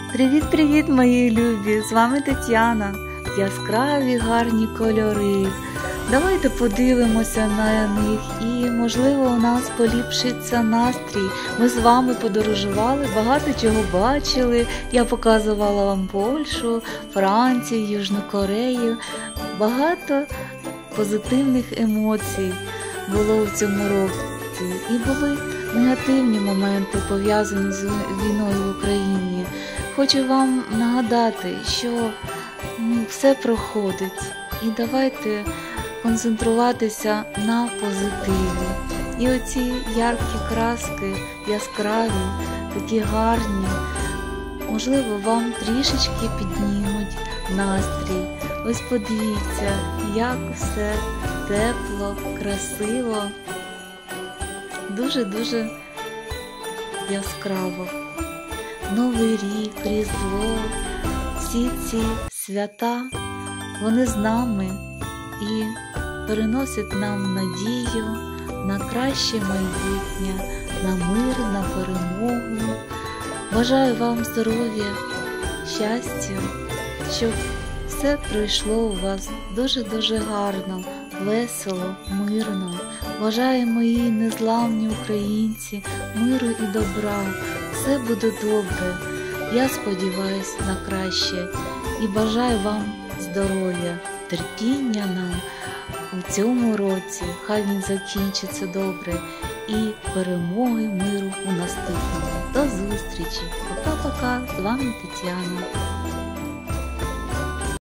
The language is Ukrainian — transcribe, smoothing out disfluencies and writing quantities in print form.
Привіт-привіт, мої любі! З вами Тетяна. Яскраві гарні кольори. Давайте подивимося на них і, можливо, у нас поліпшиться настрій. Ми з вами подорожували, багато чого бачили. Я показувала вам Польщу, Францію, Южну Корею. Багато позитивних емоцій було в цьому році. І були негативні моменти, пов'язані з війною в Україні. Хочу вам нагадати, що все проходить, і давайте концентруватися на позитиві. І оці яркі краски, яскраві, такі гарні, можливо, вам трішечки піднімуть настрій. Ось подивіться, як все тепло, красиво, дуже-дуже яскраво. Новий рік, Різдво, всі ці свята, вони з нами і переносять нам надію на краще майбутнє, на мир, на перемогу. Бажаю вам здоров'я, щастя, щоб все пройшло у вас дуже-дуже гарно, весело, мирно. Бажаю, мої незламні українці, миру і добра. Все буде добре. Я сподіваюся на краще і бажаю вам здоров'я, терпіння нам у цьому році. Хай він закінчиться добре і перемоги, миру у наступному. До зустрічі. Пока-пока. З вами Тетяна.